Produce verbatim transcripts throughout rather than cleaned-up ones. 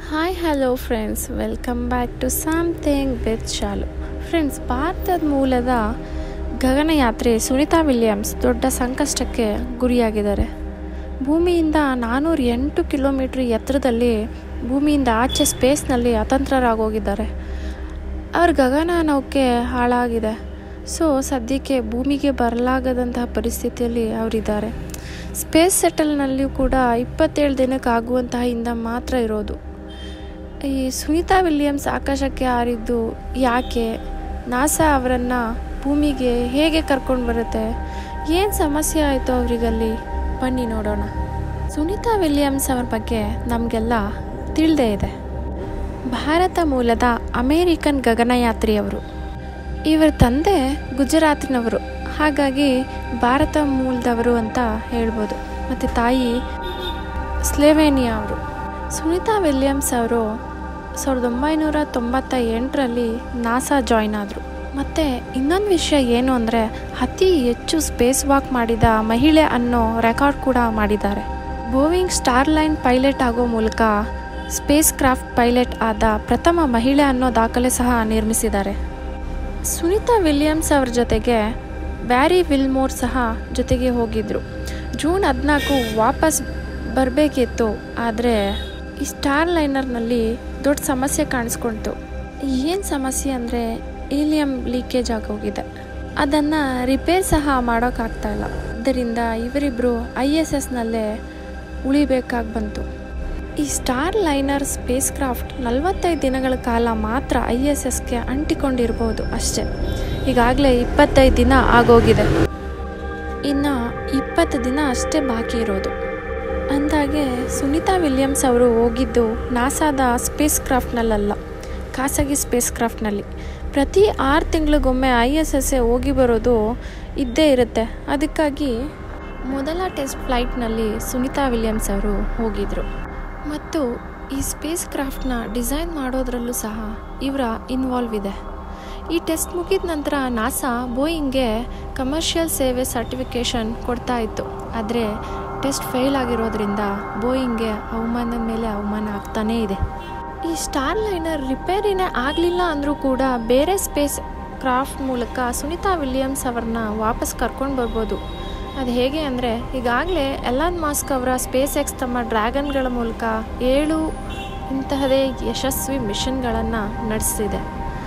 Hi hello friends, welcome back to something with Shalu. Friends, ಭಾರತದ ಮೂಲದ ಗಗನಯಾತ್ರಿ Sunita Williams ದೊಡ್ಡ ಸಂಕಷ್ಟಕ್ಕೆ ಗುರಿಯಾಗಿದ್ದಾರೆ. ಭೂಮಿಯಿಂದ ನಾನ್ನೂರ ಎಂಟು ಕಿಲೋಮೀಟ್ರ್ ಎತ್ತರದಲ್ಲಿ ಭೂಮಿಯಿಂದ ಆಚೆ ಸ್ಪೇಸ್ನಲ್ಲಿ ಅತಂತ್ರರಾಗೋಗಿದ್ದಾರೆ. ಅವ್ರ ಗಗನ ನೌಕೆ ಹಾಳಾಗಿದೆ. ಸೊ ಸದ್ಯಕ್ಕೆ ಭೂಮಿಗೆ ಬರಲಾಗದಂತಹ ಪರಿಸ್ಥಿತಿಯಲ್ಲಿ ಅವರಿದ್ದಾರೆ. ಸ್ಪೇಸ್ ಸೆಟಲ್ನಲ್ಲಿಯೂ ಕೂಡ ಇಪ್ಪತ್ತೇಳು ದಿನಕ್ಕೆ ಆಗುವಂತಹ ಇಂಧನ ಮಾತ್ರ ಇರೋದು. ಈ ಸುನೀತಾ ವಿಲಿಯಮ್ಸ್ ಆಕಾಶಕ್ಕೆ ಹಾರಿದ್ದು ಯಾಕೆ? ನಾಸಾ ಅವರನ್ನು ಭೂಮಿಗೆ ಹೇಗೆ ಕರ್ಕೊಂಡು ಬರುತ್ತೆ? ಏನು ಸಮಸ್ಯೆ ಆಯಿತು ಅವರಿಗಲ್ಲಿ? ಬನ್ನಿ ನೋಡೋಣ. ಸುನೀತಾ ವಿಲಿಯಮ್ಸ್ ಅವ್ರ ಬಗ್ಗೆ ನಮಗೆಲ್ಲ ತಿಳಿದೇ ಇದೆ. ಭಾರತ ಮೂಲದ ಅಮೇರಿಕನ್ ಗಗನಯಾತ್ರಿಯವರು. ಇವರ ತಂದೆ ಗುಜರಾತಿನವರು, ಹಾಗಾಗಿ ಭಾರತ ಮೂಲದವರು ಅಂತ ಹೇಳ್ಬೋದು. ಮತ್ತು ತಾಯಿ ಸ್ಲೋವೇನಿಯಾ ಅವರು. ಸುನೀತಾ ವಿಲಿಯಮ್ಸ್ ಅವರು ಸಾವಿರದ ಒಂಬೈನೂರ ತೊಂಬತ್ತ ಎಂಟರಲ್ಲಿ ನಾಸಾ ಜಾಯ್ನ್ ಆದರು. ಮತ್ತು ಇನ್ನೊಂದು ವಿಷಯ ಏನು ಅಂದರೆ, ಅತಿ ಹೆಚ್ಚು ಸ್ಪೇಸ್ ವಾಕ್ ಮಾಡಿದ ಮಹಿಳೆ ಅನ್ನೋ ರೆಕಾರ್ಡ್ ಕೂಡ ಮಾಡಿದ್ದಾರೆ. ಬೋಯಿಂಗ್ ಸ್ಟಾರ್ಲೈನ್ ಪೈಲಟ್ ಆಗೋ ಮೂಲಕ ಸ್ಪೇಸ್ ಕ್ರಾಫ್ಟ್ ಪೈಲಟ್ ಆದ ಪ್ರಥಮ ಮಹಿಳೆ ಅನ್ನೋ ದಾಖಲೆ ಸಹ ನಿರ್ಮಿಸಿದ್ದಾರೆ. ಸುನೀತಾ ವಿಲಿಯಮ್ಸ್ ಅವ್ರ ಜೊತೆಗೆ ಬ್ಯಾರಿ ವಿಲ್ಮೋರ್ ಸಹ ಜೊತೆಗೆ ಹೋಗಿದ್ದರು. ಜೂನ್ ಹದಿನಾಲ್ಕು ವಾಪಸ್ ಬರಬೇಕಿತ್ತು, ಆದರೆ ಈ ಸ್ಟಾರ್ ಲೈನರ್ನಲ್ಲಿ ದೊಡ್ಡ ಸಮಸ್ಯೆ ಕಾಣಿಸ್ಕೊಳ್ತು. ಏನು ಸಮಸ್ಯೆ ಅಂದರೆ, ಹೀಲಿಯಂ ಲೀಕೇಜ್ ಆಗೋಗಿದೆ. ಅದನ್ನು ರಿಪೇರ್ ಸಹ ಮಾಡೋಕ್ಕಾಗ್ತಾ ಇಲ್ಲ. ಆದ್ದರಿಂದ ಇವರಿಬ್ಬರು ಐ ಎಸ್ ಎಸ್ನಲ್ಲೇ ಉಳಿಬೇಕಾಗಿ ಬಂತು. ಈ ಸ್ಟಾರ್ ಲೈನರ್ ಸ್ಪೇಸ್ ಕ್ರಾಫ್ಟ್ ನಲವತ್ತೈದು ದಿನಗಳ ಕಾಲ ಮಾತ್ರ ಐ ಎಸ್ ಎಸ್ಗೆ ಅಂಟಿಕೊಂಡಿರ್ಬೋದು ಅಷ್ಟೇ. ಈಗಾಗಲೇ ಇಪ್ಪತ್ತೈದು ದಿನ ಆಗೋಗಿದೆ. ಇನ್ನು ಇಪ್ಪತ್ತು ದಿನ ಅಷ್ಟೇ ಬಾಕಿ ಇರೋದು. ಅಂದಾಗೆ ಸುನೀತಾ ವಿಲಿಯಮ್ಸ್ ಅವರು ಹೋಗಿದ್ದು ನಾಸಾದ ಸ್ಪೇಸ್ ಕ್ರಾಫ್ಟ್ನಲ್ಲ, ಖಾಸಗಿ ಸ್ಪೇಸ್ ಕ್ರಾಫ್ಟ್ನಲ್ಲಿ. ಪ್ರತಿ ಆರು ತಿಂಗಳಿಗೊಮ್ಮೆ ಐ ಎಸ್ ಎಸ್ ಹೋಗಿ ಬರೋದು ಇದ್ದೇ ಇರುತ್ತೆ. ಅದಕ್ಕಾಗಿ ಮೊದಲ ಟೆಸ್ಟ್ ಫ್ಲೈಟ್ನಲ್ಲಿ ಸುನೀತಾ ವಿಲಿಯಮ್ಸ್ ಅವರು ಹೋಗಿದ್ದರು. ಮತ್ತು ಈ ಸ್ಪೇಸ್ ಕ್ರಾಫ್ಟ್ನ ಡಿಸೈನ್ ಮಾಡೋದ್ರಲ್ಲೂ ಸಹ ಇವರ ಇನ್ವಾಲ್ವ್ ಇದೆ. ಈ ಟೆಸ್ಟ್ ಮುಗಿದ ನಂತರ ನಾಸಾ ಬೋಯಿಂಗ್ಗೆ ಕಮರ್ಷಿಯಲ್ ಸೇವೆ ಸರ್ಟಿಫಿಕೇಷನ್ ಕೊಡ್ತಾ ಇತ್ತು. ಆದರೆ ಟೆಸ್ಟ್ ಫೇಲ್ ಆಗಿರೋದ್ರಿಂದ ಬೋಯಿಂಗ್ಗೆ ಅವಮಾನದ ಮೇಲೆ ಅವಮಾನ ಆಗ್ತಾನೇ ಇದೆ. ಈ ಸ್ಟಾರ್ ಲೈನರ್ ರಿಪೇರಿನೇ ಆಗಲಿಲ್ಲ ಅಂದರೂ ಕೂಡ ಬೇರೆ ಸ್ಪೇಸ್ ಕ್ರಾಫ್ಟ್ ಮೂಲಕ ಸುನೀತಾ ವಿಲಿಯಮ್ಸ್ ಅವ್ರನ್ನ ವಾಪಸ್ ಕರ್ಕೊಂಡು ಬರ್ಬೋದು. ಅದು ಹೇಗೆ ಅಂದರೆ, ಈಗಾಗಲೇ ಎಲಾನ್ ಮಾಸ್ಕ್ ಅವರ ಸ್ಪೇಸ್ ಎಕ್ಸ್ ತಮ್ಮ ಡ್ರ್ಯಾಗನ್ಗಳ ಮೂಲಕ ಏಳು ಇಂತಹದೇ ಯಶಸ್ವಿ ಮಿಷನ್ಗಳನ್ನು ನಡೆಸಿದೆ.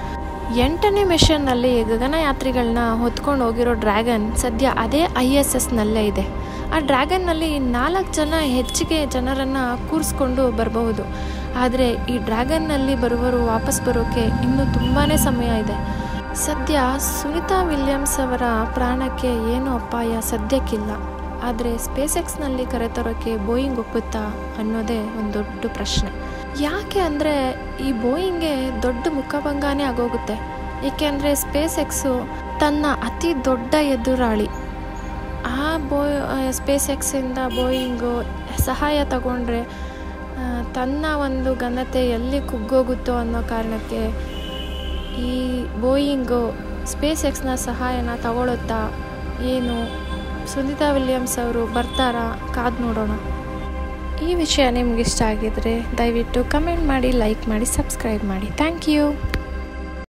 ಎಂಟನೇ ಮಿಷನ್ನಲ್ಲಿ ಗಗನಯಾತ್ರಿಗಳನ್ನ ಹೊತ್ಕೊಂಡು ಹೋಗಿರೋ ಡ್ರ್ಯಾಗನ್ ಸದ್ಯ ಅದೇ ಐ ಎಸ್ ಎಸ್ನಲ್ಲೇ ಇದೆ. ಆ ಡ್ರ್ಯಾಗನ್ನಲ್ಲಿ ನಾಲ್ಕು ಜನ ಹೆಚ್ಚಿಗೆ ಜನರನ್ನು ಕೂರಿಸ್ಕೊಂಡು ಬರಬಹುದು. ಆದರೆ ಈ ಡ್ರ್ಯಾಗನ್ನಲ್ಲಿ ಬರುವವರು ವಾಪಸ್ ಬರೋಕ್ಕೆ ಇನ್ನೂ ತುಂಬಾ ಸಮಯ ಇದೆ. ಸದ್ಯ ಸುನೀತಾ ವಿಲಿಯಮ್ಸ್ ಅವರ ಪ್ರಾಣಕ್ಕೆ ಏನೂ ಅಪಾಯ ಸದ್ಯಕ್ಕಿಲ್ಲ. ಆದರೆ ಸ್ಪೇಸ್ ಎಕ್ಸ್ನಲ್ಲಿ ಕರೆತರೋಕ್ಕೆ ಬೋಯಿಂಗ್ ಒಪ್ಪುತ್ತಾ ಅನ್ನೋದೇ ಒಂದು ದೊಡ್ಡ ಪ್ರಶ್ನೆ. ಯಾಕೆ ಅಂದರೆ, ಈ ಬೋಯಿಂಗ್ಗೆ ದೊಡ್ಡ ಮುಖಭಂಗನೇ ಆಗೋಗುತ್ತೆ. ಏಕೆ ಅಂದರೆ ಸ್ಪೇಸ್ ಎಕ್ಸು ತನ್ನ ಅತಿ ದೊಡ್ಡ ಎದುರಾಳಿ. ಆ ಬೋ ಸ್ಪೇಸ್ ಎಕ್ಸಿಂದ ಬೋಯಿಂಗು ಸಹಾಯ ತಗೊಂಡ್ರೆ ತನ್ನ ಒಂದು ಘನತೆ ಎಲ್ಲಿ ಕುಗ್ಗೋಗುತ್ತೋ ಅನ್ನೋ ಕಾರಣಕ್ಕೆ ಈ ಬೋಯಿಂಗು ಸ್ಪೇಸ್ ಎಕ್ಸ್ನ ಸಹಾಯನ ತಗೊಳುತ್ತಾ ಏನು? ಸುನೀತಾ ವಿಲಿಯಮ್ಸ್ ಅವರು ಬರ್ತಾರಾ? ಕಾದು ನೋಡೋಣ. ಈ ವಿಷಯ ನಿಮ್ಗೆ ಇಷ್ಟ ಆಗಿದ್ರೆ ದಯವಿಟ್ಟು ಕಮೆಂಟ್ ಮಾಡಿ, ಲೈಕ್ ಮಾಡಿ, ಸಬ್ಸ್ಕ್ರೈಬ್ ಮಾಡಿ. Thank you.